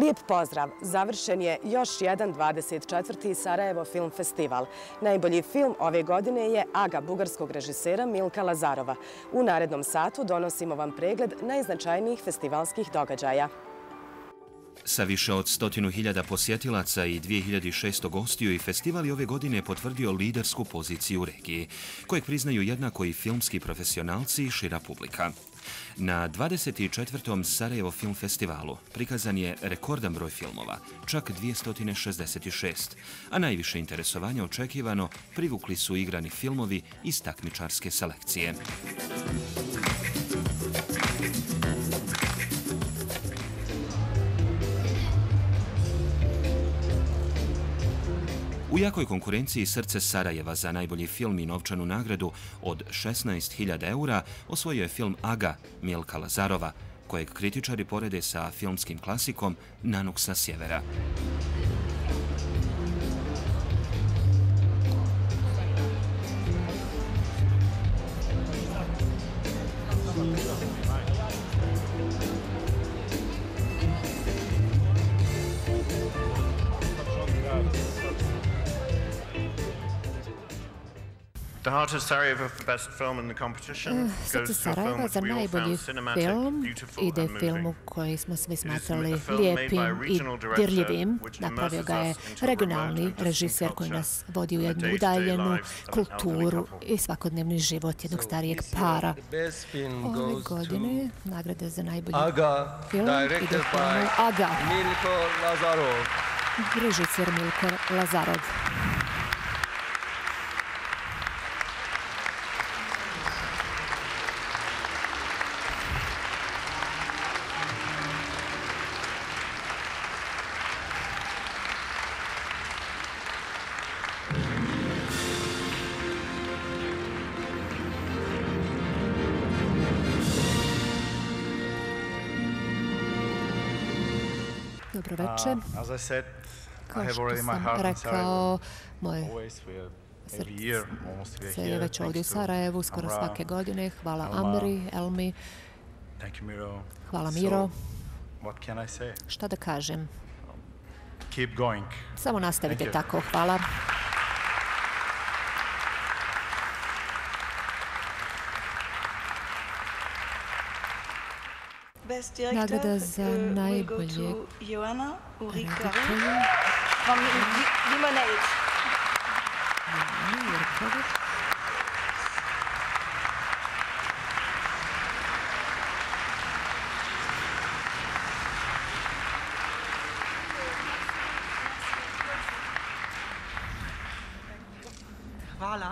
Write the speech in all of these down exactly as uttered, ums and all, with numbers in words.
Lijep pozdrav! Završen je još jedan dvadeset četvrti Sarajevo Film Festival. Najbolji film ove godine je Aga bugarskog režisera Milka Lazarova. U narednom satu donosimo vam pregled najznačajnijih festivalskih događaja. Sa više od stotinu hiljada posjetilaca i dvije hiljade šesto gostiju i festival je ove godine potvrdio lidersku poziciju u regiji, kojeg priznaju jednako i filmski profesionalci i šira publika. Na dvadeset četvrtom Sarajevo Film Festivalu prikazan je rekordan broj filmova, čak dvjesto šezdeset šest, a najviše interesovanja očekivano privukli su igrani filmovi iz takmičarske selekcije. U jakoj konkurenciji Srce Sarajeva za najbolji film i novčanu nagradu od šesnaest hiljada eura osvojio je film Aga Milka Lazarova, kojeg kritičari porede sa filmskim klasikom Nanuk sa sjevera. Srce Sarajeva za najbolji film ide filmu koji smo svi smatrali lijepim i dirljivim. Napravio ga je regionalni režiser koji nas vodi u jednu udaljenu kulturu i svakodnevni život jednog starijeg para. Ove godine nagrade za najbolji film ide filmu Aga. Režiser Milko Lazarov. Dobro večer. Kao što sam rekao, moje srce je već ovdje u Sarajevu, skoro svake godine. Hvala Amri, Elmi. Hvala Miro. Šta da kažem? Samo nastavite tako. Hvala. Nagrada za najboljeg reditelja. Hvala.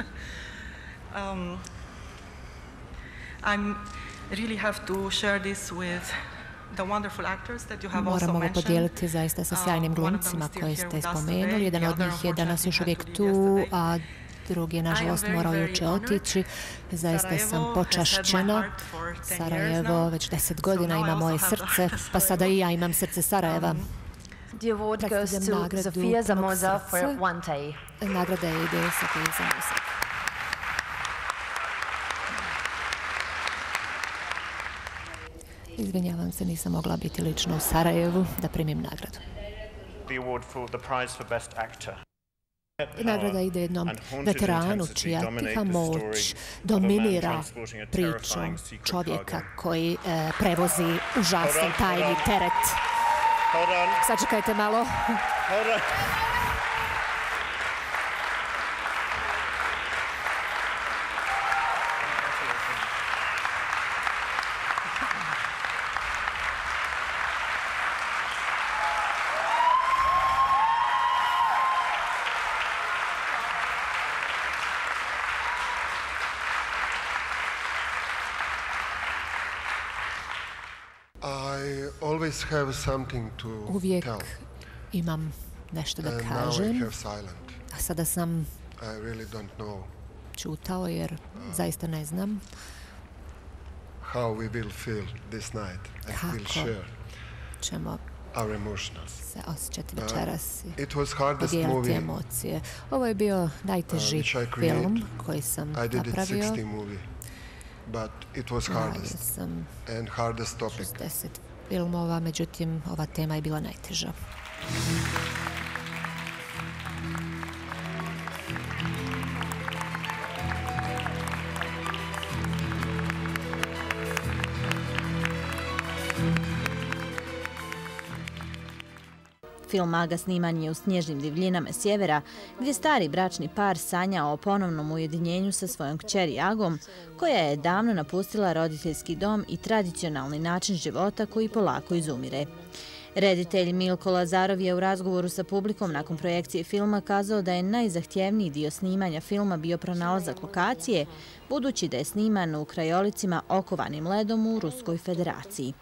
I'm really have to share this with the wonderful actors that you have also mentioned. Moram ovo podijeliti zaista sa sjajnim glumcima koji ste spomenuli. Jedan od njih je danas još uvijek tu, a drugi je nažalost morao juče otići. Zaista sam počašćena. Sarajevo već deset godina ima moje srce, pa sada i ja imam srce Sarajeva. The award goes to Zofia Zamoza for One Day. Nagrada ide Zofia Zamoza. Izvinjavam se, nisam mogla biti lično u Sarajevu da primim nagradu. Nagrada ide jednom veteranu čija tiha moć dominira pričom čovjeka koji e, prevozi užasan tajni teret. Sačekajte malo. Uvijek imam nešto da kažem, a sada sam čutao jer zaista ne znam kako ćemo se osjećati večeras i podijeliti emocije. Ovo je bio najteži film koji sam napravio. Radio sam šezdeset filmova, međutim, ova tema je bila najteža. Film Aga sniman je u snježnim divljinama sjevera, gdje stari bračni par sanja o ponovnom ujedinjenju sa svojom kćeri Agom, koja je davno napustila roditeljski dom i tradicionalni način života koji polako izumire. Reditelj Milko Lazarov je u razgovoru sa publikom nakon projekcije filma kazao da je najzahtjevniji dio snimanja filma bio pronalazak lokacije, budući da je sniman u krajolicima okovanim ledom u Ruskoj federaciji.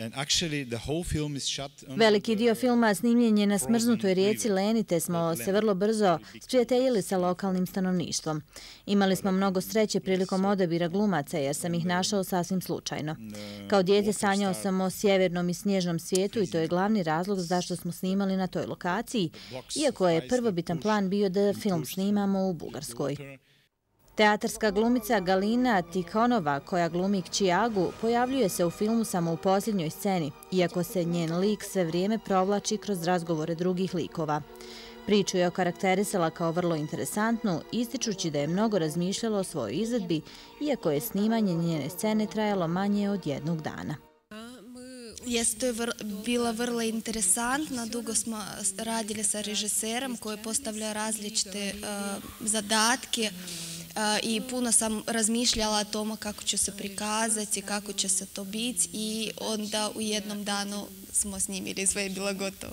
Veliki dio filma snimljen je na smrznutoj rijeci Leni, te smo se vrlo brzo sprijateljili sa lokalnim stanovništvom. Imali smo mnogo sreće prilikom odabira glumaca jer sam ih našao sasvim slučajno. Kao dijete sanjao sam o sjevernom i snježnom svijetu i to je glavni razlog zašto smo snimali na toj lokaciji, iako je prvobitan plan bio da film snimamo u Bugarskoj. Teatarska glumica Galina Tikhonova, koja glumi kći Agu, pojavljuje se u filmu samo u posljednjoj sceni, iako se njen lik sve vrijeme provlači kroz razgovore drugih likova. Priču je okarakterisala kao vrlo interesantnu, ističući da je mnogo razmišljala o svojoj izvedbi, iako je snimanje njene scene trajalo manje od jednog dana. Jeste, to je bilo vrlo interesantno. Dugo smo radili sa režiserom koji postavlja različite zadatke i puno sam razmišljala o tome kako će se prikazati, kako će se to biti i onda u jednom danu smo snimili, sve je bilo gotovo.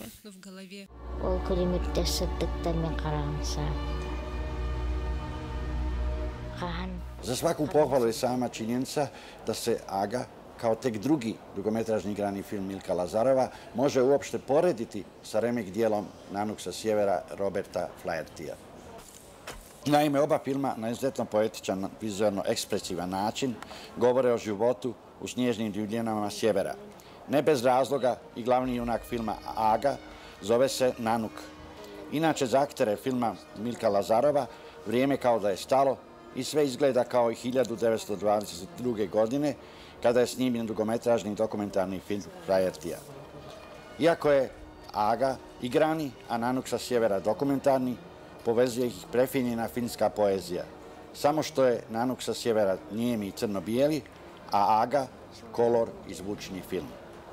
Za svaku pohvalu je sama činjenica da se Aga, kao tek drugi dugometražni igrani film Milka Lazarova, može uopšte porediti sa remake dijelom Nanuk sa sjevera Roberta Flahertija. Naime, oba filma na izuzetno poetičan, vizualno ekspresivan način govore o životu u snježnim divljenama sjevera. Ne bez razloga i glavni junak filma Aga zove se Nanuk. Inače, za aktere filma Milka Lazarova vrijeme kao da je stalo i sve izgleda kao i hiljadu devetsto dvadeset druge. godine kada je snimljen dugometražni dokumentarni film Flahertija. Iako je Aga igrani, a Nanuk sa sjevera dokumentarni, povezuje ih prefinjena finska poezija. Samo što je Nanuk sa sjevera nijemi i crno-bijeli, a Aga kolor i zvučni film.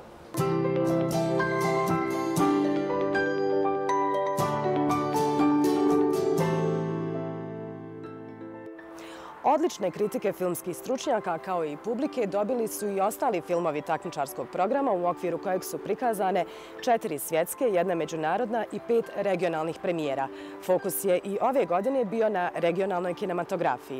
Odlične kritike filmskih stručnjaka kao i publike dobili su i ostali filmovi takmičarskog programa u okviru kojeg su prikazane četiri svjetske, jedna međunarodna i pet regionalnih premijera. Fokus je i ove godine bio na regionalnoj kinematografiji.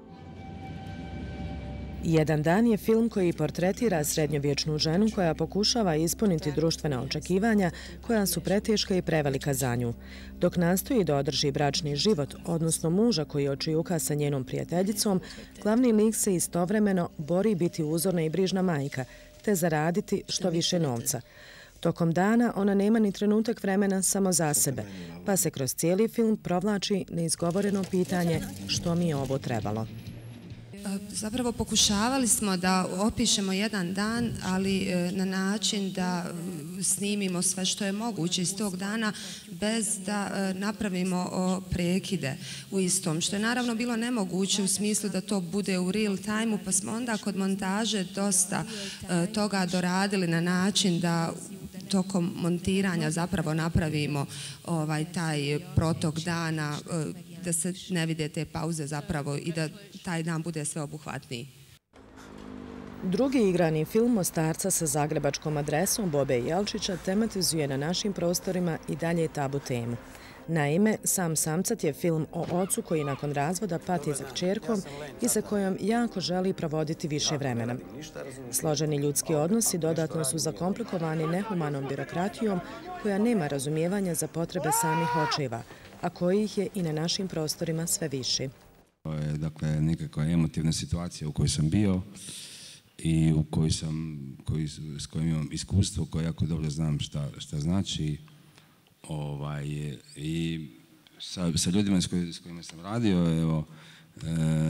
Jedan dan je film koji portretira srednjovječnu ženu koja pokušava ispuniti društvena očekivanja koja su preteška i prevelika za nju. Dok nastoji da održi bračni život, odnosno muža koji očijuka sa njenom prijateljicom, glavni lik se istovremeno bori biti uzorna i brižna majka, te zaraditi što više novca. Tokom dana ona nema ni trenutak vremena samo za sebe, pa se kroz cijeli film provlači neizgovoreno pitanje što mi je ovo trebalo. Zapravo pokušavali smo da opišemo jedan dan, ali na način da snimimo sve što je moguće iz tog dana bez da napravimo prekide u istom, što je naravno bilo nemoguće u smislu da to bude u real time-u, pa smo onda kod montaže dosta toga doradili na način da tokom montiranja zapravo napravimo ovaj taj protok dana, da se ne vide te pauze zapravo i da taj dan bude sveobuhvatniji. Drugi igrani film Mostarca sa zagrebačkom adresom Bobe Jelčića tematizuje na našim prostorima i dalje tabu temu. Naime, Sam samcat je film o ocu koji nakon razvoda pati za kćerkom i sa kojom jako želi provoditi više vremena. Složeni ljudski odnosi dodatno su zakomplikovani nehumanom birokratijom koja nema razumijevanja za potrebe samih očeva, a kojih je i na našim prostorima sve više. To je dakle nekakva emotivna situacija u kojoj sam bio i u kojoj sam, koji, s kojim imam iskustvo, koje jako dobro znam šta, šta znači. Ovaj, I sa, sa ljudima s, koj, s kojima sam radio, evo, e,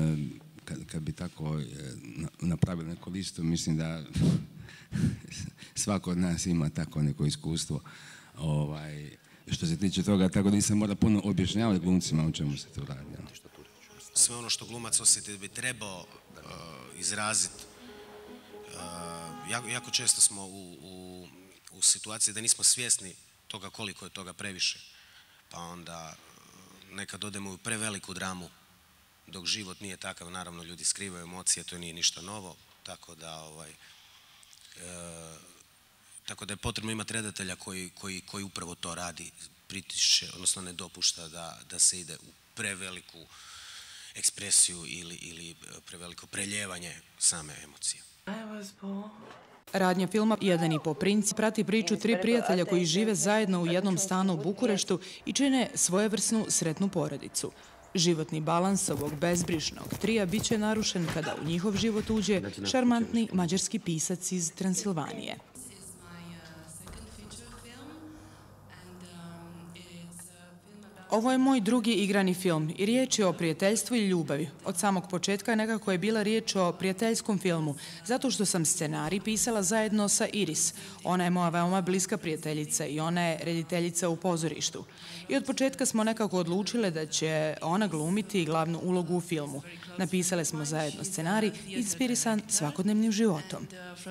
kad, kad bi tako e, napravili neku listu, mislim da svako od nas ima tako neko iskustvo. Ovaj, što se tiče toga, tako da nisam mora puno objašnjavati glumcima o čemu se tu radi. Sve ono što glumac osjeti bi trebao uh, izraziti. Uh, jako, jako često smo u, u, u situaciji da nismo svjesni toga koliko je toga previše. Pa onda uh, nekad odemo u preveliku dramu dok život nije takav. Naravno, ljudi skrivaju emocije, to nije ništa novo. Tako da, ovaj, uh, tako da je potrebno imati redatelja koji, koji, koji upravo to radi, pritišće, odnosno ne dopušta da, da se ide u preveliku ekspresiju ili, ili preveliko preljevanje same emocije. Radnja filma Jedan i po princ prati priču tri prijatelja koji žive zajedno u jednom stanu u Bukureštu i čine svojevrsnu sretnu porodicu. Životni balans ovog bezbrižnog trija bit će narušen kada u njihov život uđe šarmantni mađarski pisac iz Transilvanije. Ovo je moj drugi igrani film i riječ je o prijateljstvu i ljubavi. Od samog početka nekako je bila riječ o prijateljskom filmu, zato što sam scenarij pisala zajedno sa Iris. Ona je moja veoma bliska prijateljica i ona je rediteljica u pozorištu. I od početka smo nekako odlučile da će ona glumiti glavnu ulogu u filmu. Napisale smo zajedno scenarij inspirisan svakodnevnim životom.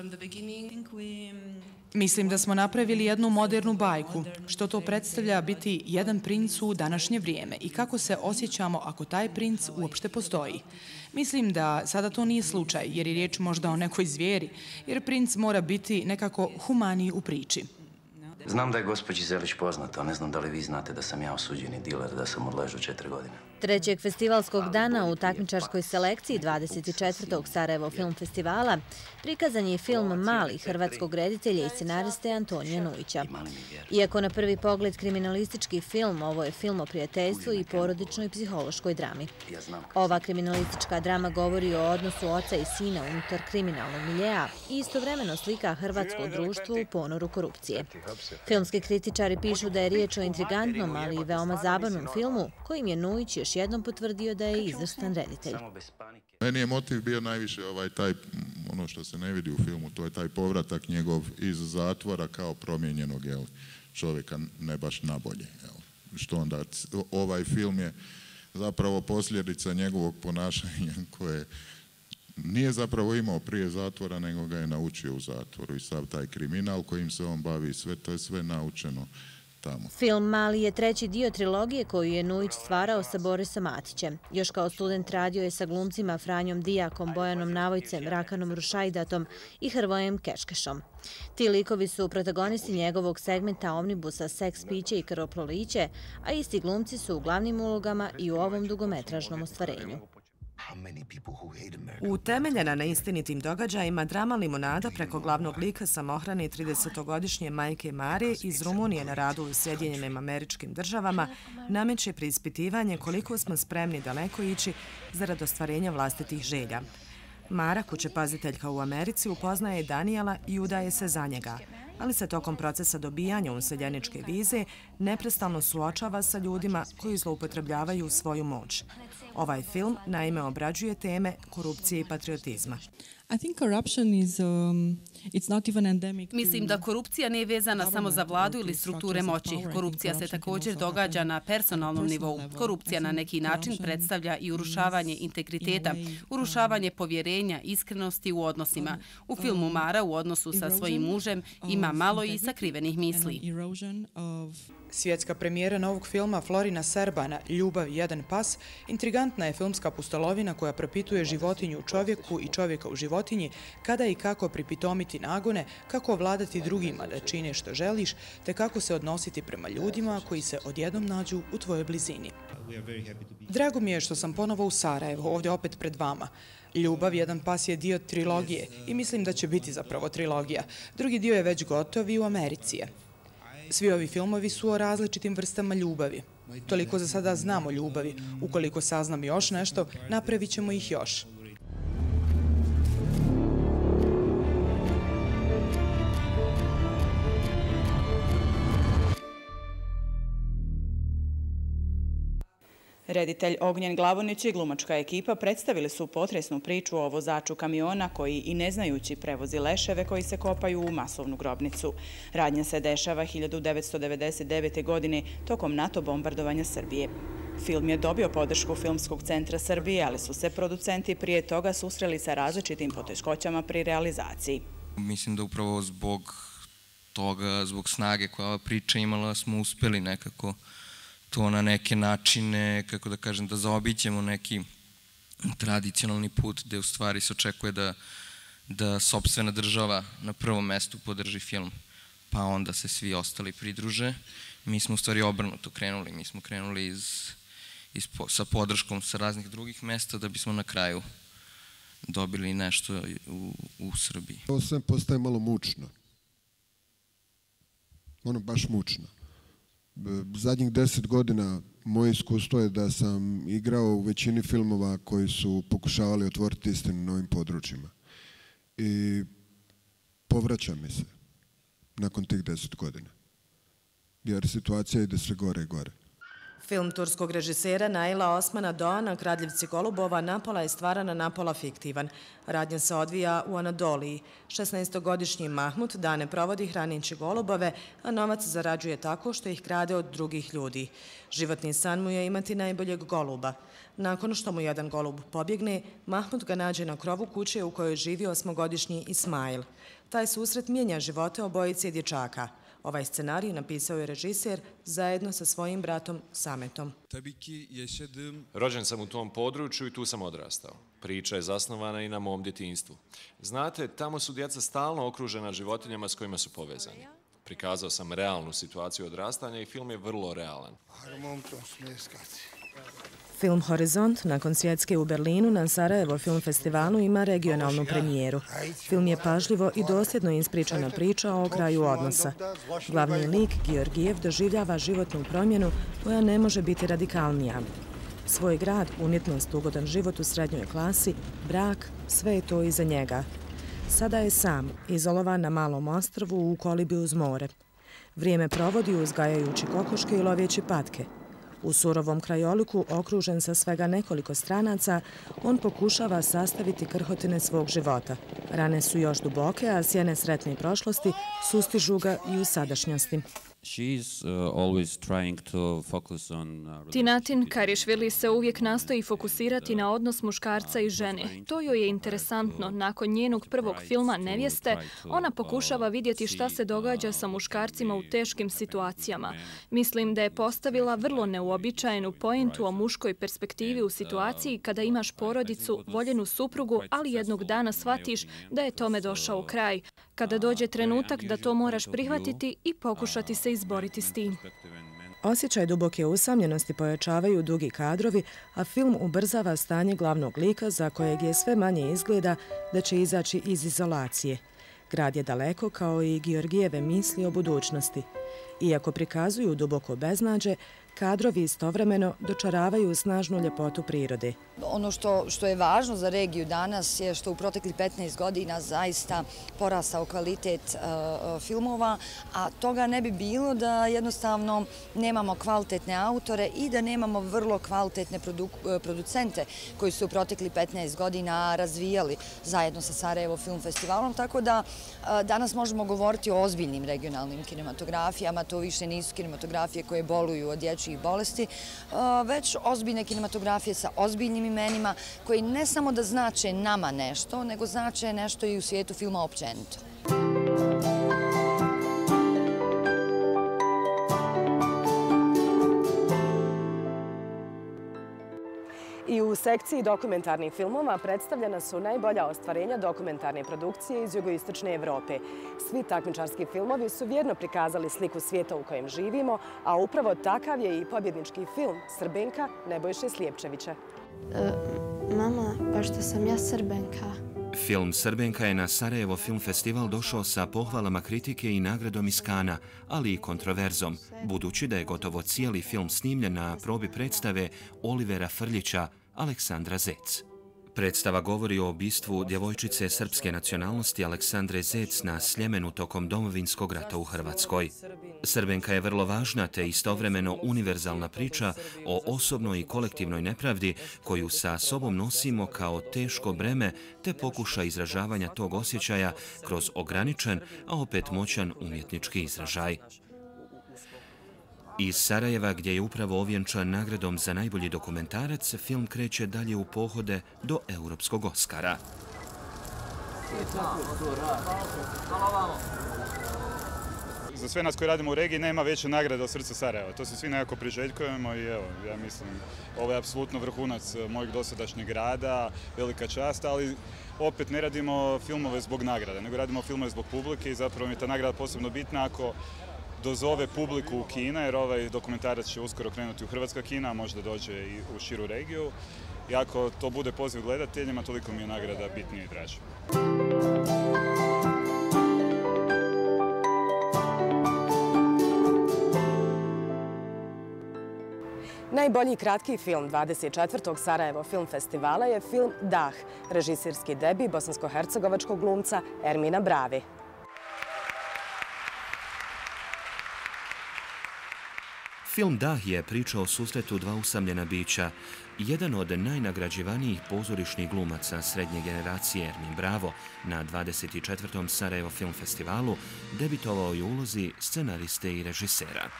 Mislim da smo napravili jednu modernu bajku, što to predstavlja biti jedan princ u današnje vrijeme i kako se osjećamo ako taj princ uopšte postoji. Mislim da sada to nije slučaj, jer je riječ možda o nekoj zvijeri, jer princ mora biti nekako humaniji u priči. Znam da je gospođi Zelić poznato, ne znam da li vi znate da sam ja osuđeni diler, da sam odležao četiri godine. Trećeg festivalskog dana u takmičarskoj selekciji dvadeset četvrtog Sarajevo film festivala prikazan je film Mali hrvatskog reditelja i scenariste Antonija Nujića. Iako na prvi pogled kriminalistički film, ovo je film o prijateljstvu i porodičnoj psihološkoj drami. Ova kriminalistička drama govori o odnosu oca i sina unutar kriminalnog miljeja i istovremeno slika hrvatsko društvo u ponoru korupcije. Filmski kritičari pišu da je riječ o intrigantnom, ali i veoma zabavnom filmu kojim je Nujić još jednom potvrdio da je izvrstan reditelj. Meni je motiv bio najviše ovaj taj, ono što se ne vidi u filmu, to je taj povratak njegov iz zatvora kao promijenjenog jel, čovjeka, ne baš nabolje. Jel. Što onda, ovaj film je zapravo posljedica njegovog ponašanja koje nije zapravo imao prije zatvora, nego ga je naučio u zatvoru i sav taj kriminal kojim se on bavi, sve to je sve naučeno tamo. Film Mali je treći dio trilogije koju je Nujić stvarao sa Borisom Matićem. Još kao student radio je sa glumcima Franjom Dijakom, Bojanom Navojcem, Rakanom Rušajdatom i Hrvojem Keškešom. Ti likovi su protagonisti njegovog segmenta omnibusa Seks, piće i krvoproliće, a isti glumci su u glavnim ulogama i u ovom dugometražnom ostvarenju. Utemeljena na istinitim događajima, drama Limonada preko glavnog lika samohrane tridesetogodišnje majke Mare iz Rumunije na radu u Sjedinjenim Američkim Državama nameće preispitivanje koliko smo spremni daleko ići zarad ostvarenja vlastitih želja. Mara, kućepaziteljka u Americi, upoznaje Danijela i udaje se za njega, ali se tokom procesa dobijanja useljeničke vize neprestano suočava sa ljudima koji zloupotrebljavaju svoju moć. Ovaj film naime obrađuje teme korupcije i patriotizma. Mislim da korupcija nije vezana samo za vladu ili strukture moći. Korupcija se također događa na personalnom nivou. Korupcija na neki način predstavlja i urušavanje integriteta, urušavanje povjerenja, iskrenosti u odnosima. U filmu Mara u odnosu sa svojim mužem ima malo i sakrivenih misli. Svjetska premijera novog filma Florina Serbana, Ljubav, jedan pas, intrigantna je filmska pustolovina koja propituje životinju u čovjeku i čovjeka u životinji, kada i kako pripitomiti nagone, kako ovladati drugima da čine što želiš, te kako se odnositi prema ljudima koji se odjednom nađu u tvojoj blizini. Drago mi je što sam ponovo u Sarajevu, ovdje opet pred vama. Ljubav, jedan pas je dio trilogije i mislim da će biti zapravo trilogija. Drugi dio je već gotov i u Americi je. Svi ovi filmovi su o različitim vrstama ljubavi. Toliko za sada znam o ljubavi. Ukoliko saznam još nešto, napravit ćemo ih još. Reditelj Ognjen Glavonić i glumačka ekipa predstavili su potresnu priču o vozaču kamiona koji i ne znajući prevozi leševe koji se kopaju u masovnu grobnicu. Radnja se dešava hiljadu devetsto devedeset devete. godine tokom NATO bombardovanja Srbije. Film je dobio podršku Filmskog centra Srbije, ali su se producenti prije toga susreli sa različitim poteškoćama pri realizaciji. Mislim da upravo zbog toga, zbog snage koja ova priča imala, smo uspeli nekako to na neke načine, kako da kažem, da zaobiđemo neki tradicionalni put gde u stvari se očekuje da, da sopstvena država na prvom mestu podrži film, pa onda se svi ostali pridruže. Mi smo u stvari obrnuto krenuli, mi smo krenuli iz, iz, sa podrškom sa raznih drugih mesta da bismo na kraju dobili nešto u, u Srbiji. Ovo sve postaje malo mučno. Ono baš mučno. Zadnjih deset godina moje iskustvo je da sam igrao u većini filmova koji su pokušavali otvoriti istinu na ovim područjima. I povraća mi se nakon tih deset godina. Jer situacija ide sve gore i gore. Film turskog režisera Naila Osmana Doğana Kradljevci golubova napola je stvaran, a napola fiktivan. Radnja se odvija u Anadoliji. šesnaestogodišnji Mahmut dane provodi hranići golubove, a novac zarađuje tako što ih krade od drugih ljudi. Životni san mu je imati najboljeg goluba. Nakon što mu jedan golub pobjegne, Mahmut ga nađe na krovu kuće u kojoj živi osmogodišnji Ismail. Taj susret mijenja živote obojice dječaka. Ovaj scenarij napisao je režiser zajedno sa svojim bratom Sametom. Rođen sam u tom području i tu sam odrastao. Priča je zasnovana i na mom djetinjstvu. Znate, tamo su djeca stalno okružena životinjama s kojima su povezani. Prikazao sam realnu situaciju odrastanja i film je vrlo realan. Film Horizont nakon svjetske u Berlinu na Sarajevo film festivalu ima regionalnu premijeru. Film je pažljivo i dosljedno ispričana priča o kraju odnosa. Glavni lik, Georgijev, doživljava životnu promjenu koja ne može biti radikalnija. Svoj grad, umjetnost, ugodan život u srednjoj klasi, brak, sve je to iza njega. Sada je sam, izolovan na malom ostrvu u kolibi uz more. Vrijeme provodi uzgajajući kokoške i loveći patke. U surovom krajoliku, okružen sa svega nekoliko stranaca, on pokušava sastaviti krhotine svog života. Rane su još duboke, a sjene sretne prošlosti sustižu ga i u sadašnjosti. Tinatin Karišvili se uvijek nastoji fokusirati na odnos muškarca i žene. To joj je interesantno. Nakon njenog prvog filma Nevjeste, ona pokušava vidjeti šta se događa sa muškarcima u teškim situacijama. Mislim da je postavila vrlo neuobičajenu pointu o muškoj perspektivi u situaciji kada imaš porodicu, voljenu suprugu, ali jednog dana shvatiš da je tome došao kraj. Kada dođe trenutak da to moraš prihvatiti i pokušati se izboriti s tim. Osjećaj duboke usamljenosti pojačavaju dugi kadrovi, a film ubrzava stanje glavnog lika za kojeg je sve manje izgleda da će izaći iz izolacije. Grad je daleko kao i Georgijeve misli o budućnosti. Iako prikazuju duboko beznađe, kadrovi istovremeno dočaravaju snažnu ljepotu prirode. Ono što, što je važno za regiju danas je što u protekli petnaest godina zaista porastao kvalitet uh, filmova, a toga ne bi bilo da jednostavno nemamo kvalitetne autore i da nemamo vrlo kvalitetne produ, producente koji su u protekli petnaest godina razvijali zajedno sa Sarajevo Film Festivalom, tako da uh, danas možemo govoriti o ozbiljnim regionalnim kinematografijama. To više nisu kinematografije koje boluju od dječjih bolesti, već ozbiljne kinematografije sa ozbiljnim imenima koji ne samo da znače nama nešto, nego znače nešto i u svijetu filma općenito. I u sekciji dokumentarnih filmova predstavljena su najbolja ostvarenja dokumentarne produkcije iz jugoistočne Evrope. Svi takmičarski filmovi su vjerno prikazali sliku svijeta u kojem živimo, a upravo takav je i pobjednički film Srbenka Nebojše Slijepčevića. E, mama, pa što sam ja Srbenka? Film Srbenka je na Sarajevo Film Festival došao sa pohvalama kritike i nagradom iz Kana, ali i kontroverzom, budući da je gotovo cijeli film snimljen na probi predstave Olivera Frljića, Aleksandra Zec. Predstava govori o ubistvu djevojčice srpske nacionalnosti Aleksandre Zec na Sljemenu tokom Domovinskog rata u Hrvatskoj. Srbenka je vrlo važna te istovremeno univerzalna priča o osobnoj i kolektivnoj nepravdi koju sa sobom nosimo kao teško breme te pokuša izražavanja tog osjećaja kroz ograničen, a opet moćan umjetnički izražaj. Iz Sarajeva, gdje je upravo ovjenčan nagradom za najbolji dokumentarac, film kreće dalje u pohode do Europskog Oskara. Za sve nas koji radimo u regiji nema veće nagrade od Srca Sarajeva. To se svi nekako priželjkujemo i evo, ja mislim, ovo je apsolutno vrhunac mojeg dosadašnjeg rada, velika čast, ali opet ne radimo filmove zbog nagrade, nego radimo filmove zbog publike i zapravo mi je ta nagrada posebno bitna ako dozove publiku u kina, jer ovaj dokumentarac će uskoro krenuti u hrvatska kina, a možda dođe i u širu regiju. I ako to bude poziv gledateljima, toliko mi je nagrada bitnija i draža. Najbolji kratki film dvadeset četvrtog Sarajevo Film Festivala je film Dah, režisirski debi bosansko-hercegovačkog glumca Ermina Bravi. Film Dah je priča o susretu dva usamljena bića. Jedan od najnagrađivanijih pozorišnih glumaca srednje generacije, Ermin Bravo, na dvadeset četvrtom Sarajevo Film Festivalu debitovao je u ulozi scenariste i režisera.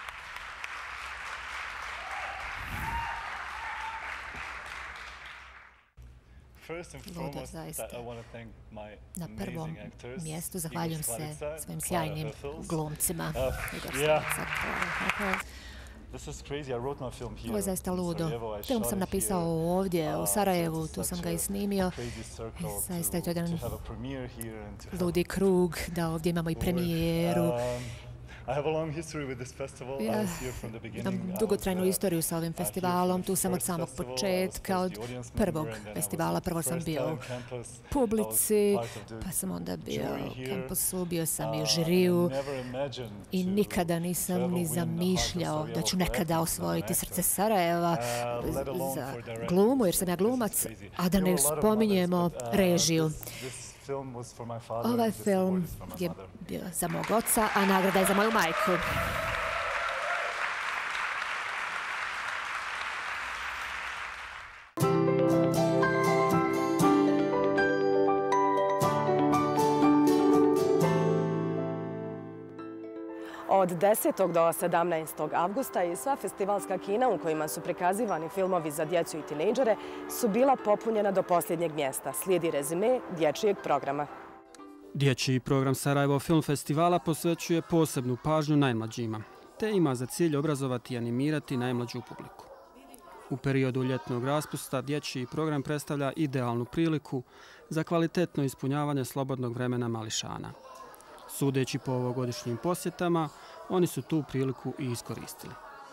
Ludo, zaista. Na prvom mjestu zahvaljujem se svojim sjajnim glumcima. Ovo je zaista ludo. Film sam napisao ovdje, u Sarajevu, tu sam ga i snimio. Zaista je to jedan ludi krug, da ovdje imamo i premijeru. Ja imam dugotrajnu istoriju sa ovim festivalom, tu sam od samog početka, od prvog festivala. Prvo sam bio u publici, pa sam onda bio u kampusu, bio sam i u žiriju i nikada nisam ni zamišljao da ću nekada osvojiti Srce Sarajeva za glumu, jer sam ja glumac, a da ne spominjemo režiju. Ovaj film je bio za mog oca, a nagrada je za moju majku. Od desetog do sedamnaestog avgusta i sva festivalska kina u kojima su prikazivani filmovi za djecu i tinejdžere su bila popunjena do posljednjeg mjesta. Slijedi rezime dječjeg programa. Dječji program Sarajevo Film Festivala posvećuje posebnu pažnju najmlađima, te ima za cilj obrazovati i animirati najmlađu publiku. U periodu ljetnog raspusta dječji program predstavlja idealnu priliku za kvalitetno ispunjavanje slobodnog vremena mališana. Sudeći po ovogodišnjim posjetama, oni su tu priliku i iskoristili.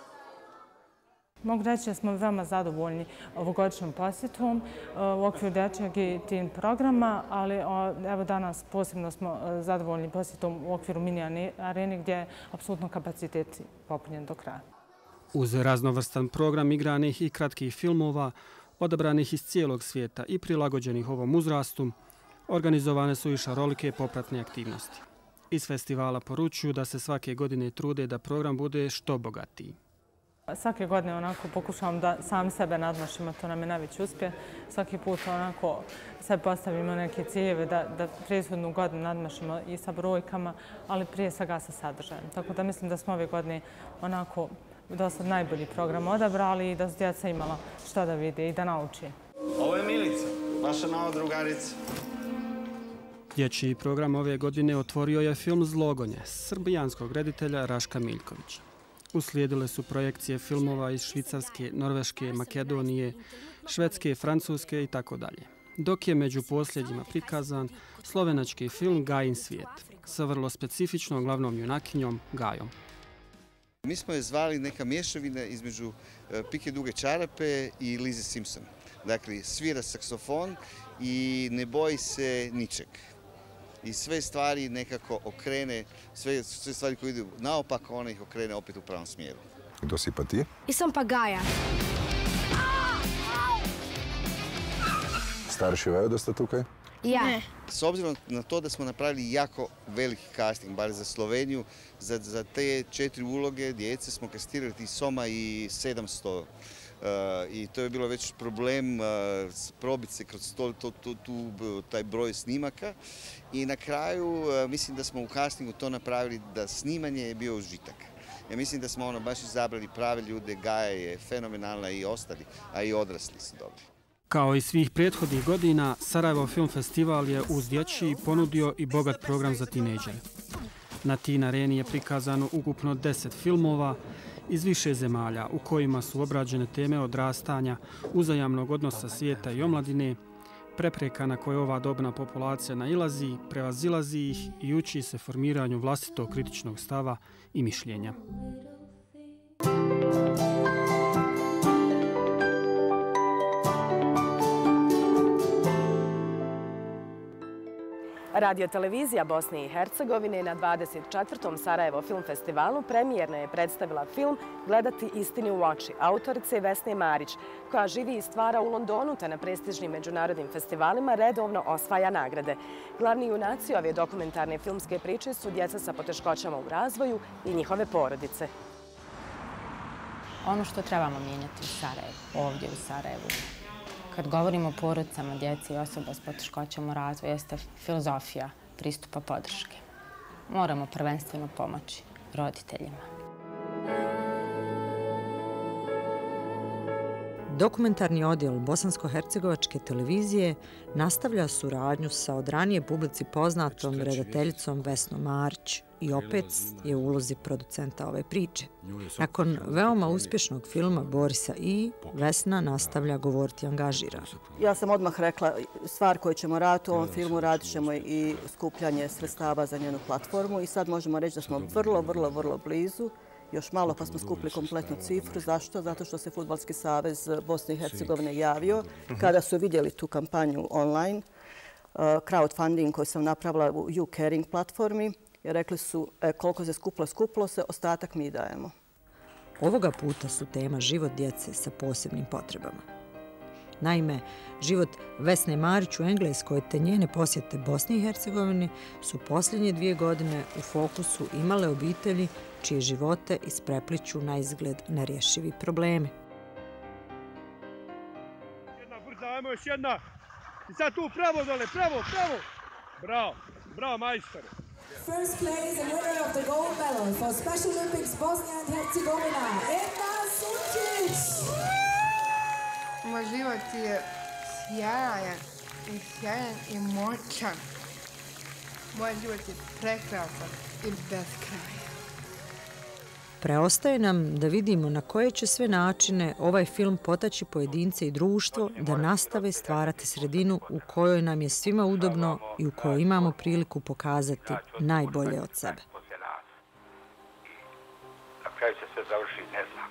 Mogu reći da smo veoma zadovoljni ovogodišnjom posjetom u okviru dječjeg i teen programa, ali evo danas posebno smo zadovoljni posjetom u okviru mini arene gdje je apsolutno kapacitet popunjen do kraja. Uz raznovrstan program igranih i kratkih filmova, odabranih iz cijelog svijeta i prilagođenih ovom uzrastu, organizovane su i šarolike popratne aktivnosti. Iz festivala poručuju da se svake godine trude da program bude što bogatiji. Svake godine onako pokušavam da sam sebe nadmašimo, to nam je najveći uspjeh. Svaki put onako sve postavimo neke ciljeve da, da prethodnu godinu nadmašimo i sa brojkama, ali prije svega sa sadržajem. Tako da mislim da smo ove godine onako dosta najbolji program odabrali i da su djeca imala šta da vide i da nauči. Ovo je Milica, vaša nova drugarica. Dječji program ove godine otvorio je film Zlogonje srbijanskog reditelja Raška Miljkovića. Uslijedile su projekcije filmova iz Švicarske, Norveške, Makedonije, Švedske, Francuske i tako dalje. Dok je među posljednjima prikazan slovenački film Gajin svijet sa vrlo specifičnom glavnom junakinjom Gajom. Mi smo je zvali neka mješavina između Pike duge čarape i Lize Simpson. Dakle, svira saksofon i ne boji se ničeg. I sve stvari nekako okrene, sve, sve stvari koje idu naopako, ona ih okrene opet u pravom smjeru. Kdo si pa ti? I sam pa Gaja. Starši vejo, da ste tukaj? Ja. S obzirom na to da smo napravili jako veliki casting, bar za Sloveniju, za, za te četiri uloge djece smo kastirali i Soma i sedamsto. Uh, I to je bilo već problem uh, probiti se kroz to, to, to, tu, taj broj snimaka. I na kraju uh, mislim da smo u castingu to napravili da snimanje je bio užitak. Ja mislim da smo ono baš izabrali prave ljude, Gaja je fenomenalna i ostali, a i odrasli su dobri. Kao i svih prethodnih godina, Sarajevo Film Festival je uz dječji ponudio i bogat program za tinejdžere. Na Teen Areni je prikazano ukupno deset filmova iz više zemalja u kojima su obrađene teme odrastanja, uzajamnog odnosa svijeta i omladine, prepreka na koje ova dobna populacija nailazi, prevazilazi ih i uči se formiranju vlastitog kritičnog stava i mišljenja. Radio-televizija Bosne i Hercegovine na dvadeset četvrtom Sarajevo Film Festivalu premijerno je predstavila film Gledati istini u oči autorice Vesne Marić, koja živi i stvara u Londonu te na prestižnim međunarodnim festivalima redovno osvaja nagrade. Glavni junaci ove dokumentarne filmske priče su djeca sa poteškoćama u razvoju i njihove porodice. Ono što trebamo mijenjati u Sarajevu, ovdje u Sarajevu, kad govorimo o porodicama, djeci i osoba s poteškoćama u razvoju, jeste filozofija pristupa podrške. Moramo prvenstveno pomoći roditeljima. Dokumentarni odjel Bosansko-hercegovačke televizije nastavlja suradnju sa od ranije publici poznatom redateljicom Vesnom Marić i opet je u ulozi producenta ove priče. Nakon veoma uspješnog filma Borisa I, Vesna nastavlja govoriti angažirano. Ja sam odmah rekla stvar koju ćemo raditi u ovom filmu, radit ćemo i skupljanje sredstava za njenu platformu i sad možemo reći da smo vrlo, vrlo, vrlo blizu. Još malo pa smo skupili kompletnu cifru. Zašto? Zato što se Fudbalski savez Bosne i Hercegovine javio kada su vidjeli tu kampanju online, crowdfunding koju sam napravila u YouCaring platformi. I rekli su koliko se skupilo, skupilo se, ostatak mi dajemo. Ovoga puta su tema život djece sa posebnim potrebama. Naime, život Vesne Marić u Engleskoj te njene posjete Bosni i Hercegovini su posljednje dvije godine u fokusu imale obitelji čije živote isprepliću na izgled nerješivi problemi. Jedna brza, ajmo još jedna. I sad tu pravo dole, pravo, pravo. Bravo, bravo majstore. First place and winner of the gold medal for Special Olympics Bosnia and Herzegovina, Edna Sunčić. Moj život je sjajan i sjajan i moćan. Moj život je prekrasan i beskrajan. Preostaje nam da vidimo na koje će sve načine ovaj film potaći pojedince i društvo da nastave stvarati sredinu u kojoj nam je svima udobno i u kojoj imamo priliku pokazati najbolje od sebe. Na kraju će sve završiti, ne znam.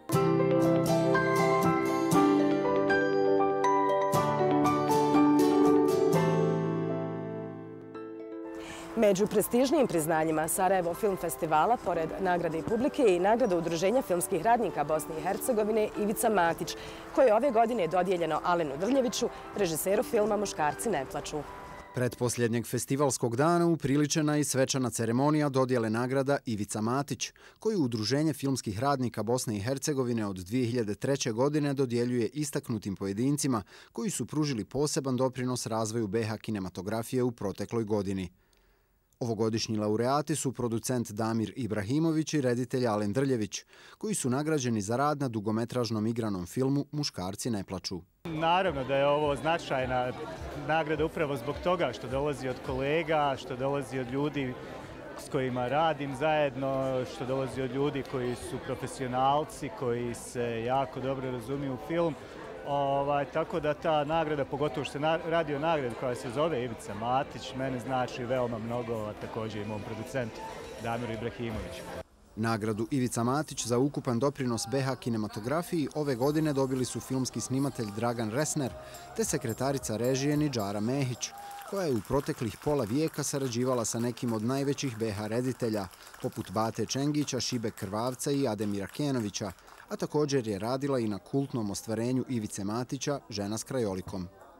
Među prestižnijim priznanjima Sarajevo Film Festivala, pored nagrade i publike, je i nagrada Udruženja filmskih radnika Bosne i Hercegovine Ivica Matić, koje je ove godine dodijeljeno Alenu Drljeviću, režiseru filma Muškarci ne plaču. Pretposljednjeg festivalskog dana upriličena i svečana ceremonija dodjele nagrada Ivica Matić, koju Udruženje filmskih radnika Bosne i Hercegovine od dvije hiljade treće. godine dodjeljuje istaknutim pojedincima koji su pružili poseban doprinos razvoju be ha kinematografije u protekloj godini. Ovogodišnji laureati su producent Damir Ibrahimović i reditelj Alen Drljević, koji su nagrađeni za rad na dugometražnom igranom filmu Muškarci ne plaču. Naravno da je ovo značajna nagrada upravo zbog toga što dolazi od kolega, što dolazi od ljudi s kojima radim zajedno, što dolazi od ljudi koji su profesionalci, koji se jako dobro razumiju u film. Ovaj, tako da ta nagrada, pogotovo što se na, radi o nagradi koja se zove Ivica Matić, mene znači veoma mnogo, a također i mom producentu Damiru Ibrahimoviću. Nagradu Ivica Matić za ukupan doprinos be ha kinematografiji ove godine dobili su filmski snimatelj Dragan Resner te sekretarica režije Nidžara Mehić, koja je u proteklih pola vijeka sarađivala sa nekim od najvećih be ha reditelja, poput Bate Čengića, Šibe Krvavca i Ademira Kenovića, a također je radila i na kultnom ostvarenju Ivice Matića, Žena s krajolikom.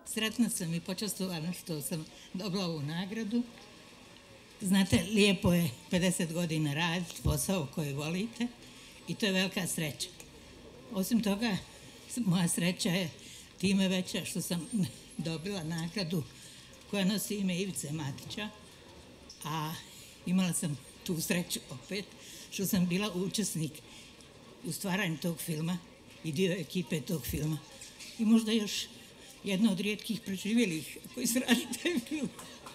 Sretna sam i počastovana što sam dobila ovu nagradu. Znate, lijepo je pedeset godina raditi posao koji volite i to je velika sreća. Osim toga, moja sreća je time veća što sam dobila nagradu koja nosi ime Ivice Matića, a imala sam tu sreću opet što sam bila učesnik u stvaranju tog filma i dio ekipe tog filma. I možda još jedna od rijetkih preživjelih koji su radili taj film.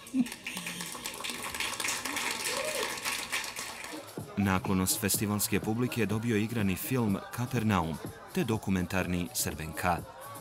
Naklonost festivalske publike dobio je igrani film Kapernaum te dokumentarni Srbenka.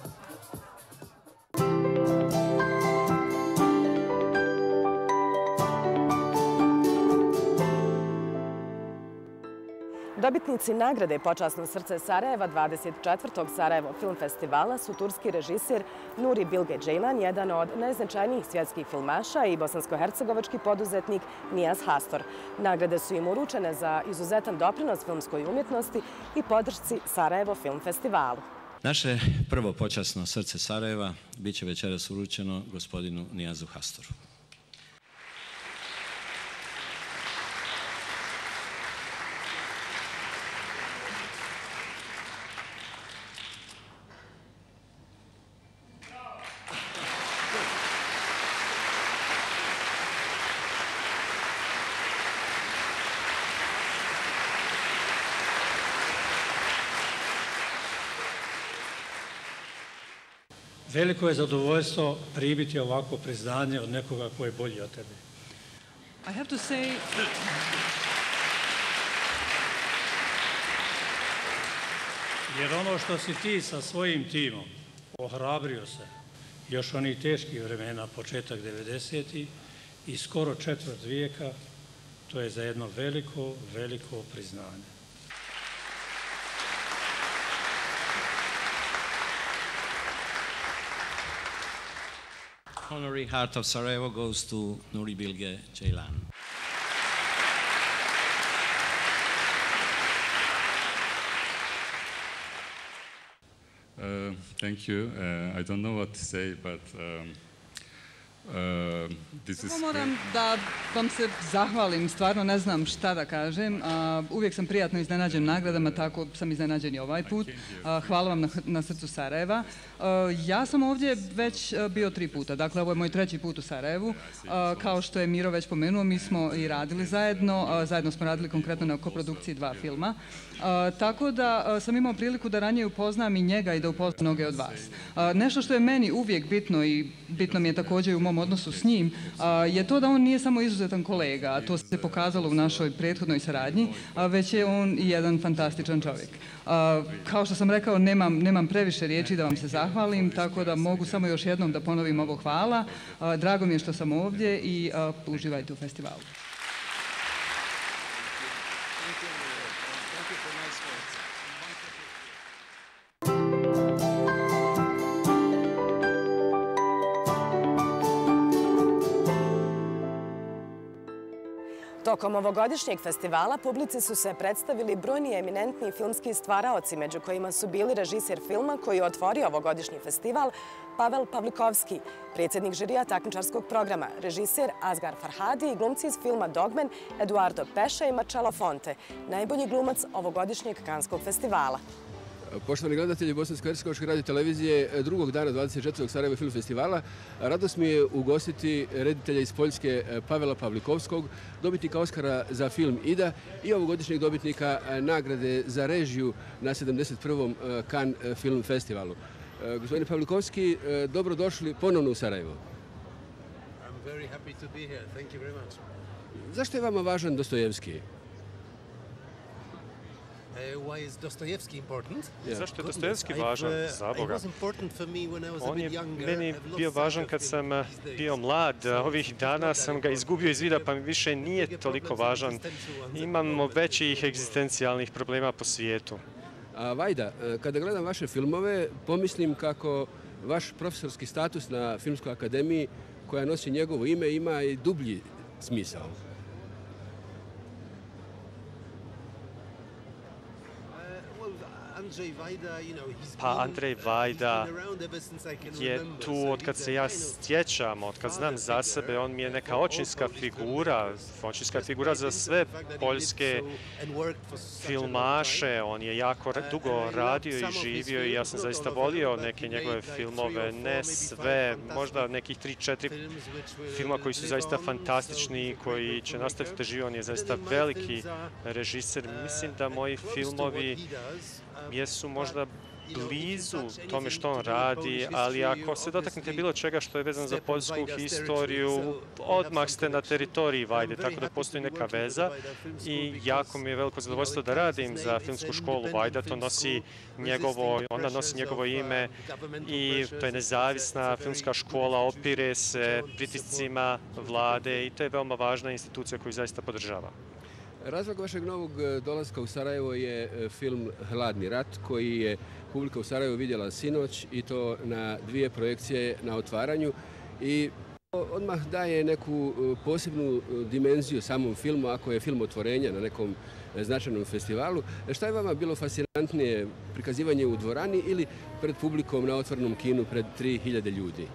Dobitnici nagrade Počasno srce Sarajeva dvadeset četvrtog Sarajevo Film Festivala su turski režiser Nuri Bilge Ceylan, jedan od najznačajnijih svjetskih filmaša, i bosansko-hercegovački poduzetnik Niaz Hastor. Nagrade su im uručene za izuzetan doprinos filmskoj umjetnosti i podršci Sarajevo Film Festivalu. Naše prvo Počasno srce Sarajeva bit će večeras uručeno gospodinu Niazu Hastoru. Veliko je zadovoljstvo primiti ovako priznanje od nekoga ko je bolji od tebe. I have to say... Jer ono što si ti sa svojim timom ohrabrio se još onih teških vremena, početak devedesetih i skoro četvrt vijeka, to je za jedno veliko, veliko priznanje. Honorary Heart of Sarajevo goes to Nuri Bilge Ceylan. Uh, thank you. Uh, I don't know what to say, but um, uh, this is... Moram da vam se zahvalim, stvarno ne znam šta da kažem. Uh, uvijek sam prijatno iznenađen nagradama, tako sam iznenađen i ovaj put. Uh, hvala vam na, na srcu Sarajeva. Uh, ja sam ovdje već uh, bio tri puta, dakle ovo je moj treći put u Sarajevu. Uh, kao što je Miro već pomenuo, mi smo i radili zajedno, uh, zajedno smo radili konkretno na koprodukciji dva filma. Uh, tako da uh, sam imao priliku da ranije upoznam i njega i da upoznam mnoge od vas. Uh, nešto što je meni uvijek bitno i bitno mi je također i u mom odnosu s njim, uh, je to da on nije samo izuzetan kolega, a to se pokazalo u našoj prethodnoj saradnji, a već je on i jedan fantastičan čovjek. Uh, kao što sam rekao, nemam, nemam previše riječi da vam se zahvalim, tako da mogu samo još jednom da ponovim ovo hvala. Uh, drago mi je što sam ovdje i uh, uživajte u festivalu. Tokom ovogodišnjeg festivala publici su se predstavili brojni eminentni filmski stvaraoci, među kojima su bili režiser filma koji je otvorio ovogodišnji festival, Pavel Pavlikovski, predsjednik žirija takmičarskog programa, režiser Asghar Farhadi i glumci iz filma Dogmen Eduardo Peša i Marcello Fonte, najbolji glumac ovogodišnjeg Kanskog festivala. Poštovani gledatelji Bosansko-hercegovačke radio televizije, drugog dana dvadeset četvrtog Sarajevo Film Festivala, radost mi je ugostiti reditelja iz Poljske Pavela Pavlikovskog, dobitnika Oskara za film Ida i ovogodišnjeg dobitnika nagrade za režiju na sedamdeset prvom Cannes Film Festivalu. Gospodine Pavlikovski, dobrodošli ponovno u Sarajevo. I'm very happy to be here. Thank you very much. Zašto je vama važan Dostojevski? Why is Dostoevsky important? Zašto je Dostojevski važan? Za Boga. On je meni bio važan kad sam bio mlad. Ovih dana sam ga izgubio iz vida, pa mi više nije toliko važan. Imamo većih egzistencijalnih problema po svijetu. A Vajda, kada gledam vaše filmove, pomislim kako vaš profesorski status na Filmskoj akademiji, koja nosi njegovo ime, ima i dublji smisao. Pa Andrej Vajda je tu od kad se ja sjećam, od kad znam za sebe, on mi je neka očinska figura, očinska figura za sve poljske filmaše. On je jako dugo radio i živio i ja sam zaista volio neke njegove filmove, ne sve, možda nekih tri, četiri filma koji su zaista fantastični i koji će nastaviti da živi. On je zaista veliki režiser. Mislim da moji filmovi jesu možda blizu tome što on radi, ali ako se dotaknete bilo čega što je vezano za poljsku historiju, odmah ste na teritoriji Vajde, tako da postoji neka veza i jako mi je veliko zadovoljstvo da radim za filmsku školu Vajda. To nosi njegovo, ona nosi njegovo ime i to je nezavisna filmska škola, opire se pritiscima vlade i to je veoma važna institucija koju zaista podržava. Razlog vašeg novog dolaska u Sarajevo je film Hladni rat, koji je publika u Sarajevu vidjela sinoć i to na dvije projekcije na otvaranju i odmah daje neku posebnu dimenziju samom filmu, ako je film otvorenja na nekom značajnom festivalu. Šta je vama bilo fascinantnije, prikazivanje u dvorani ili pred publikom na otvorenom kinu pred tri hiljade ljudi?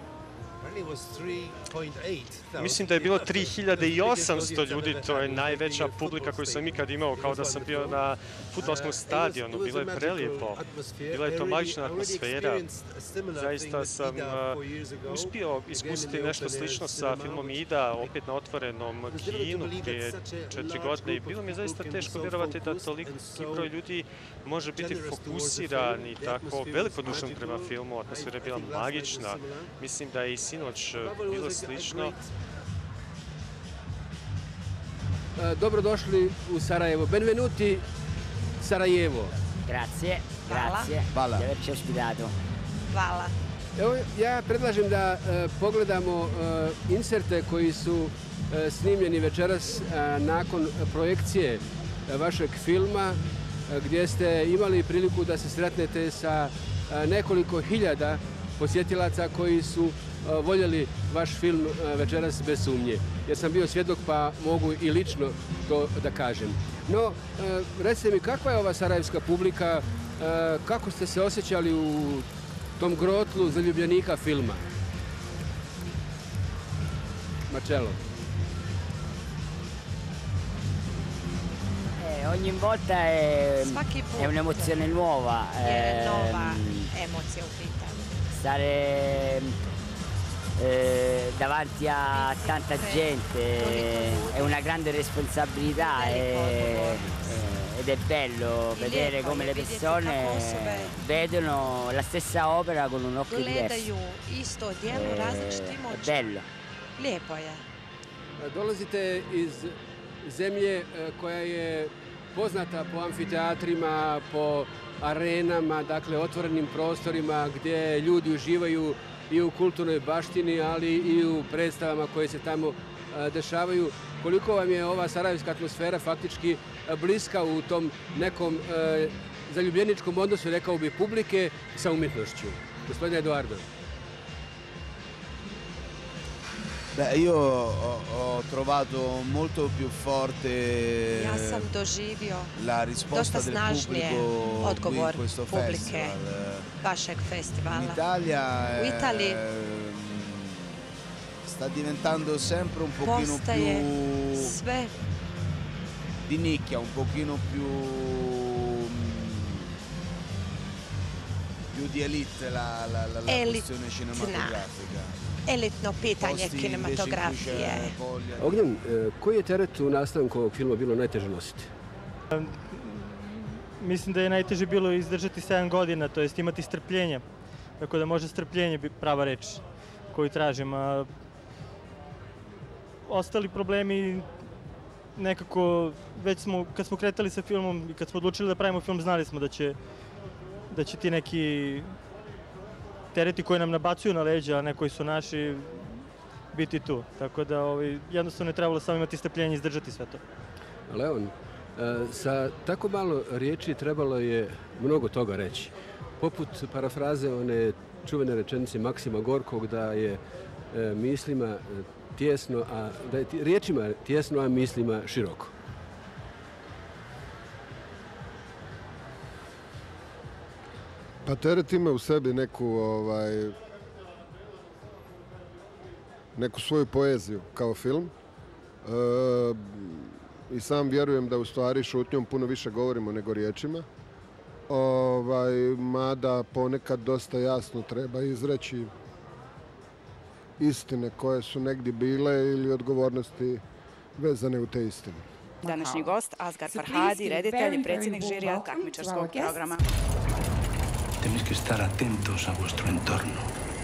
Mislim da je bilo tri hiljade osamsto ljudi, to je najveća publika koju sam ikad imao, kao da sam bio na fudbalskom stadionu. Bilo je prelijepo, bila je to magična atmosfera. Zaista sam uspio iskusiti nešto slično sa filmom Ida, opet na otvorenom kinu prije četiri godine i bilo mi je zaista teško vjerovati da toliki broj ljudi može biti fokusiran i tako velikodušan prema filmu. Atmosfera je bila magična. Mislim da je i sinoć bilo slično. Dobrodošli u Sarajevo. Benvenuti Sarajevo. Grazie, grazie. Hvala. Di averci ospitato. Hvala. Evo, ja predlažem da e, pogledamo e, inserte koji su e, snimljeni večeras e, nakon projekcije e, vašeg filma, e, gdje ste imali priliku da se sretnete sa e, nekoliko hiljada posjetilaca koji su voljeli vaš film večeras bez sumnje. Ja sam bio svjedok pa mogu i lično to da kažem. No, recite mi, kakva je ova sarajevska publika, kako ste se osjećali u tom grotlu zaljubljenika filma? Marcello. Eh, ogni volta è, è un'emozione nuova. È nuova emozione u pitanju. Stare Eh, davanti a tanta gente è una grande responsabilità e, ed è bello vedere come le persone vedono la stessa opera con un occhio diverso. È bello. Lijepo je. Dolazite iz zemlje koja je poznata po amfiteatrima, po arenama, dakle otvorenim prostorima gdje ljudi uživaju i u kulturnoj baštini, ali i u predstavama koje se tamo dešavaju. Koliko vam je ova sarajevska atmosfera faktički bliska u tom nekom zaljubljeničkom odnosu, rekao bi, publike sa umjetnošću? Gospodine Eduardo. Beh, io ho, ho trovato molto più forte ja sam doživio la risposta dosta del snažnije pubblico odgovor qui in questo publike festival. vašeg festivala. In Italia U Italiji eh, sta diventando sempre un pochino postaje più sve di nicchia, un pochino più più di elite la, la, la, la questione cinematografica. Elitno pitanje kinematografije. Ognjen, koji je teret u nastanku ovog filma bilo najteže nositi? Mislim da je najteže bilo izdržati sedam godina, to jest imati strpljenje. Tako da može strpljenje biti prava reč koju tražim. A ostali problemi nekako, već smo, kad smo kretali sa filmom i kad smo odlučili da pravimo film, znali smo da će, da će ti neki tereti koji nam nabacuju na leđa, a ne koji su naši, biti tu. Tako da ovaj, jednostavno je trebalo samo imati strpljenje i izdržati sve to. Leon, sa tako malo riječi trebalo je mnogo toga reći. Poput parafraze one čuvene rečenice Maksima Gorkog da je mislima tjesno, a da je riječima tjesno, a mislima široko. Pa Teret ima u sebi neku, ovaj, neku svoju poeziju kao film. E, I sam vjerujem da u stvari šutnjom puno više govorimo nego riječima. Ovaj, mada ponekad dosta jasno treba izreći istine koje su negdje bile ili odgovornosti vezane u te istine. Današnji gost, Asghar Farhadi, reditelj i predsjednik žirija takmičarskog programa. Tenéis que estar atentos a vuestro entorno.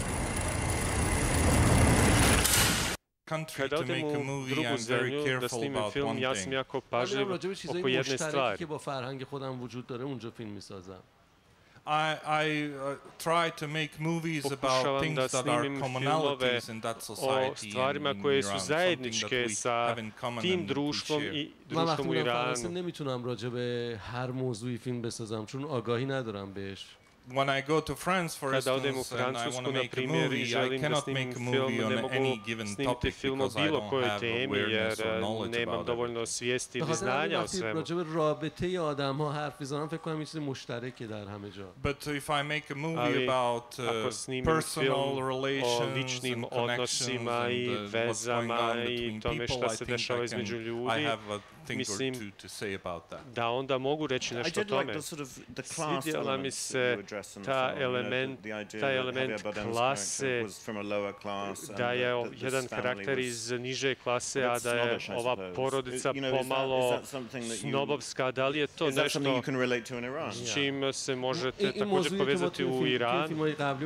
Kada odem u drugu zemlju da snimim film, ja sam jako pažljiv oko jedne stvari. که با فرهنگ خودم وجود داره اونجا فیلم می‌سازم. I, I uh, try to make movies about things that are commonalities in that society. O stvarima koje su zajedničke sa tim društvom i društvom u Iranu. نمیتونم راجع به هر موضوعی فیلم بسازم چون آگاهی ندارم بهش. When I go to France, for instance, and I want to make a movie, I cannot make a movie on any given topic because I don't have awareness or knowledge about it. راجع به رابطه آدم‌ها حرف می‌زنم فکر کنم یه چیز مشترکه در همه جا. But if I make a movie about uh, personal relations and connections and uh, what's going on between people, I think I can. I have a thing or two to say about that. Da onda mogu reći nešto o tome. Svidjela mi se ta element, taj element klase, da je jedan karakter iz niže klase, a da je ova porodica pomalo snobovska. Da li je to nešto s čim se možete također povezati u Iranu?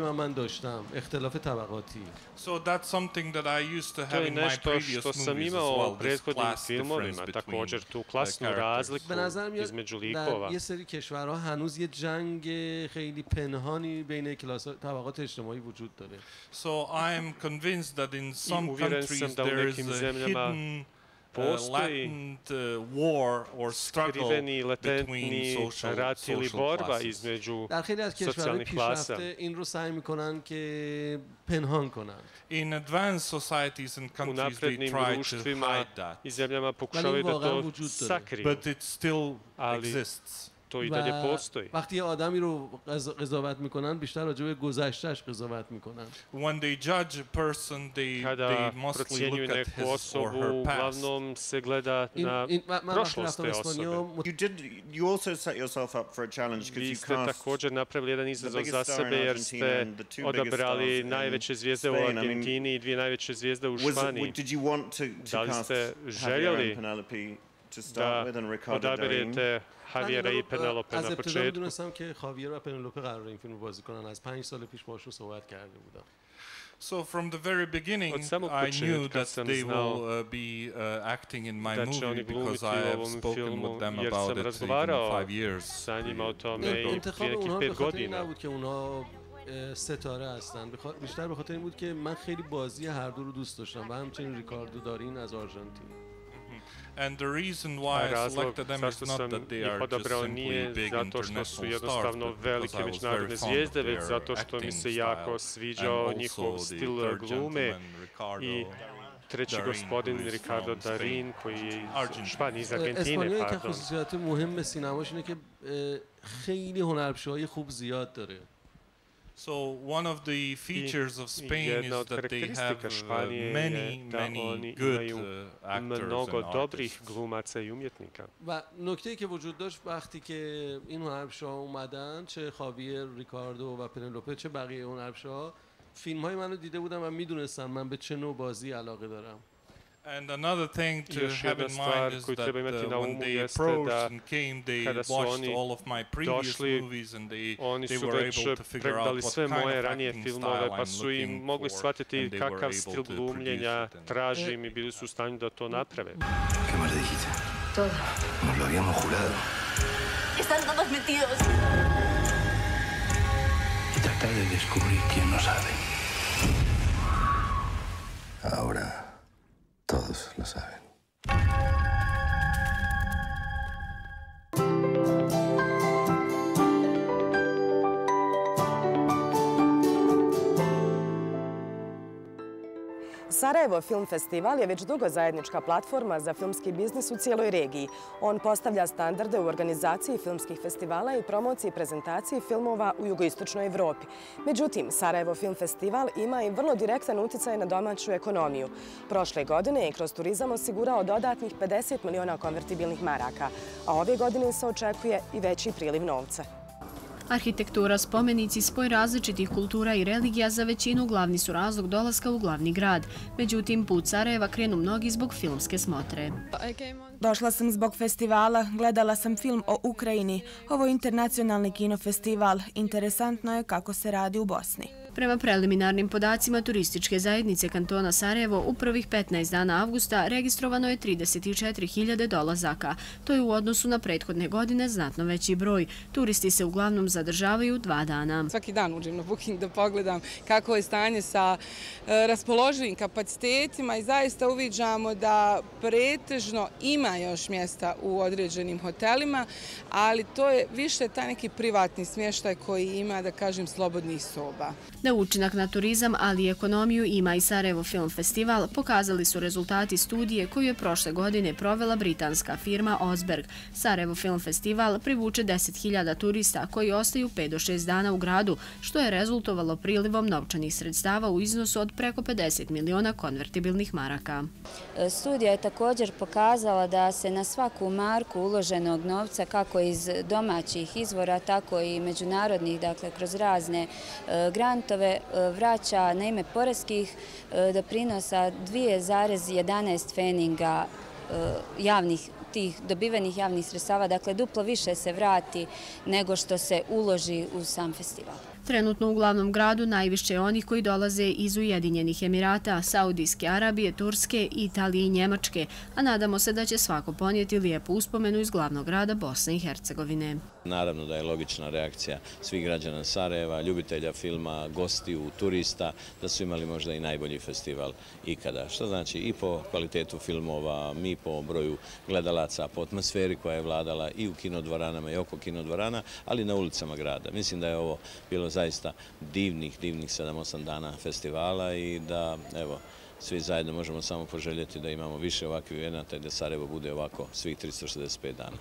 So that's something that I used to have in my previous movies as well, this class difference between tu klasnu razliku između likova. یه سری کشورها هنوز یه جنگ خیلی پنهانی بین کلاس طبقات اجتماعی وجود داره. So I'm convinced that in some countries there is a hidden Uh, latent uh, war or struggle between social, social classes. در خیلی از کشورهای پیشرفته این رو سعی میکنن که پنهان کنن. In advanced societies and countries they try to hide that. ولی واقعا وجود داره. But it still exists. To i dalje postoji. وقتی آدمی رو قضاوت میکنن بیشتر راجع به گذشته‌اش قضاوت میکنن. When they judge a person they they mostly look at his or her past. Uglavnom se gleda na prošlost te osobe. You did you also set yourself up for a challenge because you cast. Vi ste također napravili jedan izazov za sebe jer ste odabrali najveće zvijezde u Argentini i dvije najveće zvijezde u Španiji. Did you want to da li ste željeli da odaberete Javiera i Penelope na početku? میدونستم که خاویر و پنلوپه قراره این فیلم بازی کنن. از پنج سال پیش باشون صحبت کرده بودم. So from the very beginning, I knew that they will uh, be uh, acting in my movie because I have spoken with them about it even five years. انتخاب اونها به خاطر این نبود که اونها ستاره هستن. بیشتر به خاطر این بود که من خیلی بازی هر دو رو دوست داشتم و همچنین ریکاردو دارین از آرژانتین. And the reason why I selected them is not that they are just simply big international stars, but because I was very fond of their acting style and also the third gentleman, Ricardo treći gospodin Ricardo Darin koji je iz Španije, iz Argentine. اسپانیا یک خصوصیت مهم سینماش اینه که خیلی هنرپیشه‌های خوب زیاد داره. So one of the features of Spain is that they have uh, many, many good uh, actors and artists. و نکته‌ای که وجود داشت وقتی که این هنرپیشه‌ها اومدن، چه خاویر، ریکاردو و پنلوپه، چه بقیه هنرپیشه‌ها، فیلم‌های منو دیده بودن و میدونستن من به چه نوع بازی علاقه دارم. And another thing to have in mind is that uh, when they approached and came, they watched all of my previous movies and they, they were able to figure out what kind of acting style I'm looking for, and they were able to produce it. Tražim i bili su u stanju da to naprave. ¿Qué más le dijiste? Todo. Nos lo habíamos jurado. Están todos metidos. Y tratar de descubrir quién no sabe. Ahora todos lo saben. Sarajevo Film Festival je već dugo zajednička platforma za filmski biznis u cijeloj regiji. On postavlja standarde u organizaciji filmskih festivala i promociji i prezentaciji filmova u jugoistočnoj Evropi. Međutim, Sarajevo Film Festival ima i vrlo direktan utjecaj na domaću ekonomiju. Prošle godine je kroz turizam osigurao dodatnih pedeset miliona konvertibilnih maraka, a ove godine se očekuje i veći priliv novca. Arhitektura, spomenici, spoj različitih kultura i religija za većinu glavni su razlog dolaska u glavni grad. Međutim, put Sarajeva krenu mnogi zbog filmske smotre. Došla sam zbog festivala, gledala sam film o Ukrajini. Ovo je internacionalni kinofestival. Interesantno je kako se radi u Bosni. Prema preliminarnim podacima turističke zajednice kantona Sarajevo, u prvih petnaest dana avgusta registrovano je trideset četiri hiljade dolazaka. To je u odnosu na prethodne godine znatno veći broj. Turisti se uglavnom zadržavaju dva dana. Svaki dan uđem na Booking da pogledam kako je stanje sa raspoloživim kapacitetima i zaista uviđamo da pretežno ima još mjesta u određenim hotelima, ali to je više taj neki privatni smještaj koji ima, da kažem, slobodnih soba. Da učinak na turizam, ali i ekonomiju ima i Sarajevo Film Festival, pokazali su rezultati studije koju je prošle godine provela britanska firma Osberg. Sarajevo Film Festival privuče deset hiljada turista koji ostaju pet do šest dana u gradu, što je rezultovalo prilivom novčanih sredstava u iznosu od preko pedeset miliona konvertibilnih maraka. Studija je također pokazala da se na svaku marku uloženog novca, kako iz domaćih izvora, tako i međunarodnih, dakle kroz razne grantove, vraća na ime poreskih doprinosa dvije zarez jedanaest feninga javnih tih dobivenih javnih sredstava, dakle duplo više se vrati nego što se uloži u sam festival. Trenutno u glavnom gradu najviše je onih koji dolaze iz Ujedinjenih Emirata, Saudijske Arabije, Turske, Italije i Njemačke, a nadamo se da će svako ponijeti lijepu uspomenu iz glavnog grada Bosne i Hercegovine. Naravno da je logična reakcija svih građana Sarajeva, ljubitelja filma, gostiju, turista, da su imali možda i najbolji festival ikada. Što znači i po kvalitetu filmova, mi po broju gledalaca, po atmosferi koja je vladala i u kinodvoranama i oko kinodvorana, ali i na ulicama grada. Mislim da je ovo bilo zaista divnih, divnih sedam osam dana festivala i da, evo, svi zajedno možemo samo poželjeti da imamo više ovakvih evenata i da Sarajevo bude ovako svih tristo šezdeset pet dana.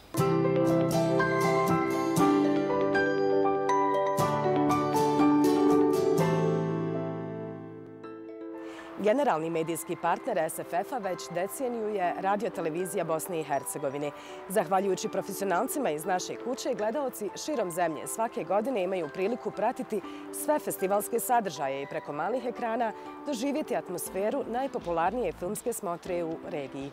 Generalni medijski partner S F F-a već deceniju je Radio-televizija Bosne i Hercegovine. Zahvaljujući profesionalcima iz naše kuće, gledaoci širom zemlje svake godine imaju priliku pratiti sve festivalske sadržaje i preko malih ekrana doživjeti atmosferu najpopularnije filmske smotre u regiji.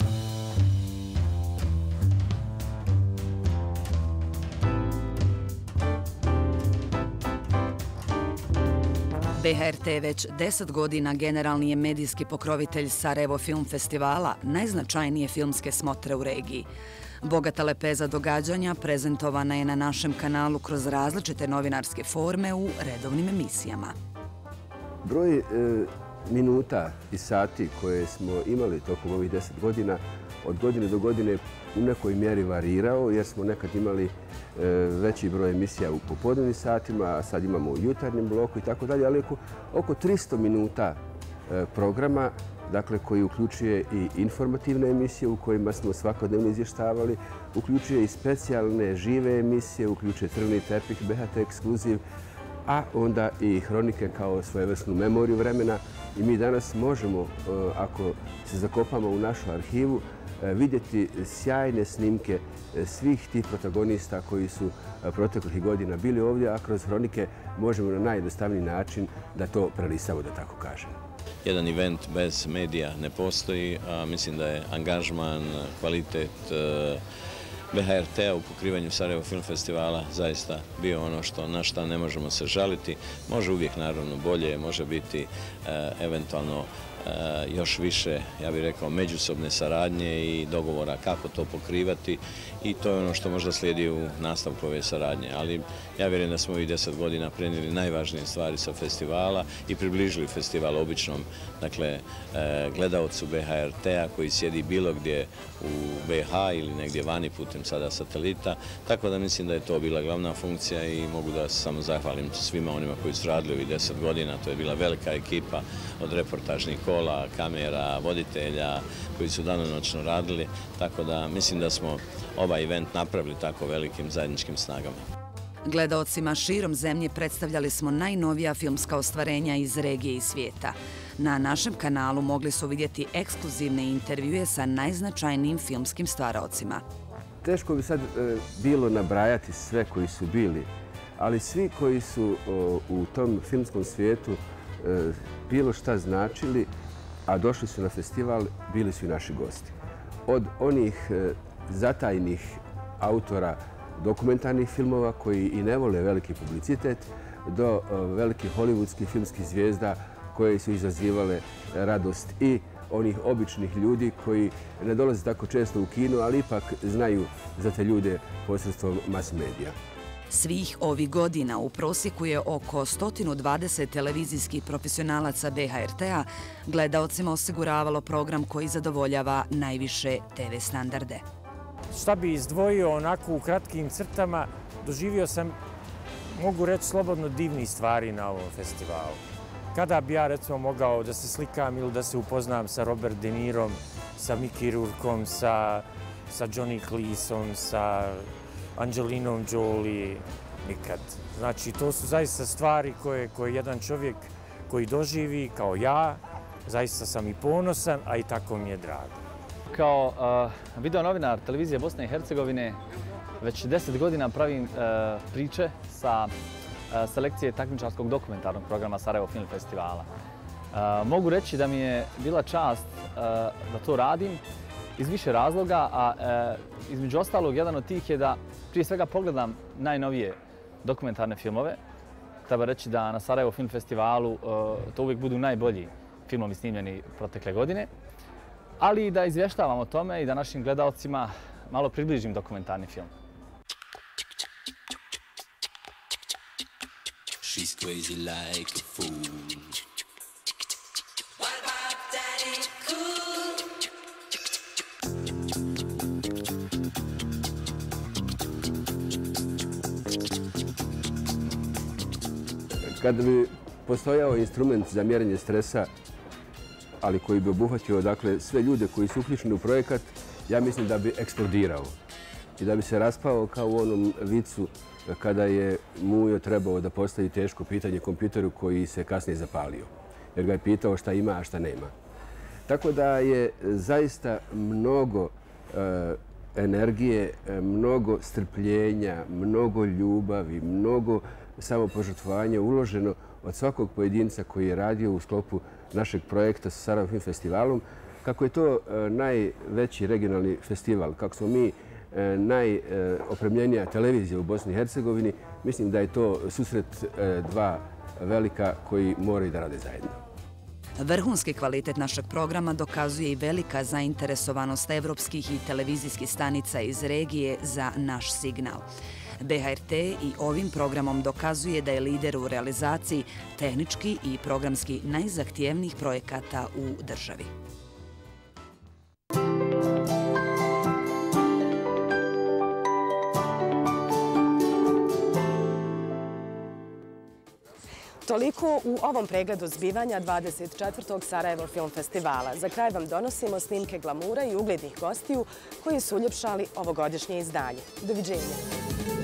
B H R T već deset godina generalni je medijski pokrovitelj Sarajevo Film Festivala, najznačajnije filmske smotre u regiji. Bogata lepeza događanja prezentovana je na našem kanalu kroz različite novinarske forme u redovnim emisijama. Broj e, minuta i sati koje smo imali tokom ovih deset godina od godine do godine u nekoj mjeri varirao, jer smo nekad imali e, veći broj emisija u popodnevnim satima, a sad imamo u jutarnjem bloku i tako dalje, ali oko, oko tristo minuta e, programa, dakle, koji uključuje i informativne emisije u kojima smo svakodnevno izvještavali, uključuje i specijalne žive emisije, uključuje Crveni tepih, B H T ekskluziv, a onda i hronike kao svojevrsnu memoriju vremena. I mi danas možemo, ako se zakopamo u našu arhivu, vidjeti sjajne snimke svih tih protagonista koji su proteklih godina bili ovdje, a kroz hronike možemo na najjednostavniji način da to prelisamo, da tako kažem. Jedan event bez medija ne postoji, a mislim da je angažman, kvalitet B H R T-a u pokrivanju Sarajevo Film Festivala zaista bio ono što, na šta ne možemo se žaliti. Može uvijek naravno bolje, može biti e, eventualno e, još više, ja bih rekao, međusobne saradnje i dogovora kako to pokrivati i to je ono što možda slijedi u nastavku ove saradnje. Ali ja vjerujem da smo ovih deset godina prenijeli najvažnije stvari sa festivala i približili festival običnom, dakle, e, gledaocu B H R T-a koji sjedi bilo gdje u B H ili negdje vani putem sada satelita, tako da mislim da je to bila glavna funkcija i mogu da samo zahvalim svima onima koji su radili ovih deset godina. To je bila velika ekipa od reportažnih škola, kamera, voditelja koji su danonoćno radili, tako da mislim da smo ovaj event napravili tako velikim zajedničkim snagama. Gledaocima širom zemlje predstavljali smo najnovija filmska ostvarenja iz regije i svijeta. Na našem kanalu mogli su vidjeti ekskluzivne intervjue sa najznačajnijim filmskim stvaraocima. Teško bi sad bilo nabrajati sve koji su bili, ali svi koji su u tom filmskom svijetu bilo šta značili, a došli su na festival, bili su i naši gosti. Od onih zatajnih autora dokumentarnih filmova koji i ne vole veliki publicitet, do velikih hollywoodskih filmskih zvijezda koje su izazivale radost i onih običnih ljudi koji ne dolaze tako često u kino, ali ipak znaju za te ljude posredstvom mass medija. Svih ovih godina u prosjeku je oko sto dvadeset televizijskih profesionalaca B H R T-a gledaocima osiguravalo program koji zadovoljava najviše te ve standarde. Šta bi izdvojio onako u kratkim crtama, doživio sam, mogu reći slobodno, divnih stvari na ovom festivalu. Kada bi ja recimo mogao da se slikam ili da se upoznam sa Robert De Nirom, sa Mickey Rourkeom, sa, sa Johnny Cleeseom, sa Angelinom Jolie, nikad. Znači, to su zaista stvari koje, koje jedan čovjek koji doživi kao ja, zaista sam i ponosan, a i tako mi je drago. Kao uh, video novinar televizije Bosne i Hercegovine već deset godina pravim uh, priče sa uh, selekcije takmičarskog dokumentarnog programa Sarajevo Film Festivala. Uh, mogu reći da mi je bila čast uh, da to radim iz više razloga, a uh, između ostalog jedan od tih je da prije svega pogledam najnovije dokumentarne filmove. Treba reći da na Sarajevo Film Festivalu uh, to uvijek budu najbolji filmovi snimljeni protekle godine, ali i da izvještavam o tome i da našim gledalcima malo približim dokumentarni film. She's crazy like a fool. What about Daddy Cool? Kada bi postojao instrument za mjerenje stresa, ali koji bi obuhvatio dakle, sve ljude koji su uključeni u projekat, ja mislim da bi eksplodirao i da bi se raspao kao u onom vicu kada je Mujo trebao da postavi teško pitanje kompjuteru koji se kasnije zapalio, jer ga je pitao šta ima, a šta nema. Tako da je zaista mnogo e, energije, mnogo strpljenja, mnogo ljubavi, mnogo samopožrtvovanja uloženo od svakog pojedinca koji je radio u sklopu našeg projekta sa Sarajevo Film Festivalom. Kako je to najveći regionalni festival, kako smo mi najopremljenija televizija u Bosni i Hercegovini, mislim da je to susret dva velika koji moraju da rade zajedno. Vrhunski kvalitet našeg programa dokazuje i velika zainteresovanost evropskih i televizijskih stanica iz regije za naš signal. B H R T i ovim programom dokazuje da je lider u realizaciji tehnički i programski najzahtjevnijih projekata u državi. Toliko u ovom pregledu zbivanja dvadeset četvrtog Sarajevo Film Festivala. Za kraj vam donosimo snimke glamura i uglednih gostiju koji su uljepšali ovogodišnje izdanje. Doviđenja.